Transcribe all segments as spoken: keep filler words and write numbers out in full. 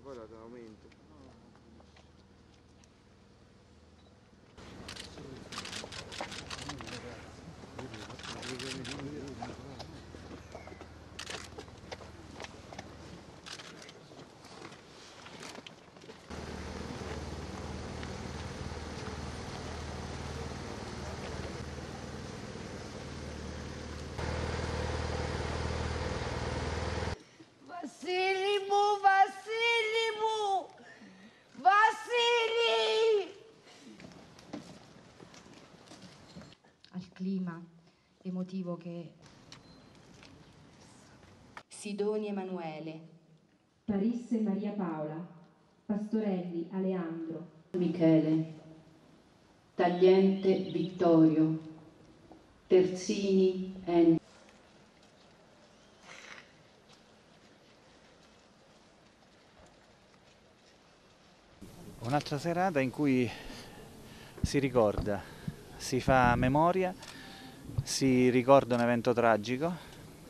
poi la aumento. Vassilimu, Vassilimu, Vassili! Al clima emotivo che... Sidoni Emanuele, Parisse Maria Paola, Pastorelli Aleandro, Michele, Tagliente Vittorio, Terzini Enzo. Un'altra serata in cui si ricorda, si fa memoria, si ricorda un evento tragico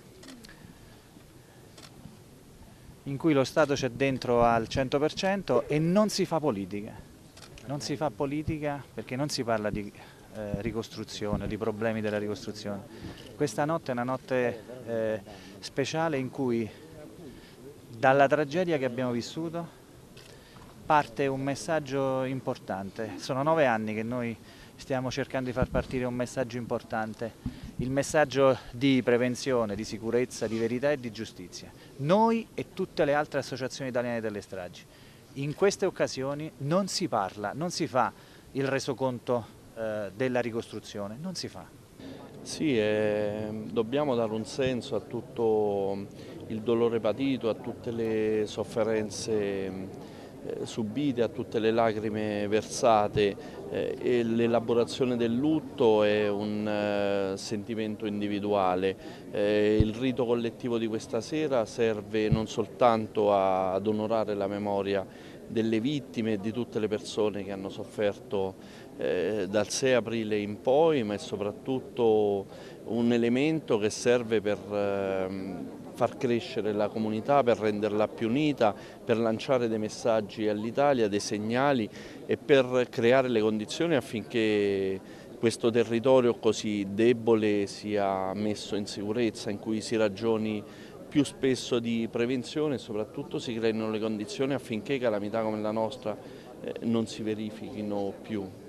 in cui lo Stato c'è dentro al cento per cento e non si fa politica. Non si fa politica perché non si parla di eh, ricostruzione, di problemi della ricostruzione. Questa notte è una notte eh, speciale in cui dalla tragedia che abbiamo vissuto parte un messaggio importante. Sono nove anni che noi stiamo cercando di far partire un messaggio importante, il messaggio di prevenzione, di sicurezza, di verità e di giustizia. Noi e tutte le altre associazioni italiane delle stragi. In queste occasioni non si parla, non si fa il resoconto eh, della ricostruzione, non si fa. Sì, eh, dobbiamo dare un senso a tutto il dolore patito, a tutte le sofferenze Eh, subite, a tutte le lacrime versate eh, e l'elaborazione del lutto è un eh, sentimento individuale. Eh, il rito collettivo di questa sera serve non soltanto a, ad onorare la memoria delle vittime e di tutte le persone che hanno sofferto eh, dal sei aprile in poi, ma è soprattutto un elemento che serve per eh, far crescere la comunità, per renderla più unita, per lanciare dei messaggi all'Italia, dei segnali e per creare le condizioni affinché questo territorio così debole sia messo in sicurezza, in cui si ragioni più spesso di prevenzione e soprattutto si creino le condizioni affinché calamità come la nostra eh, non si verifichino più.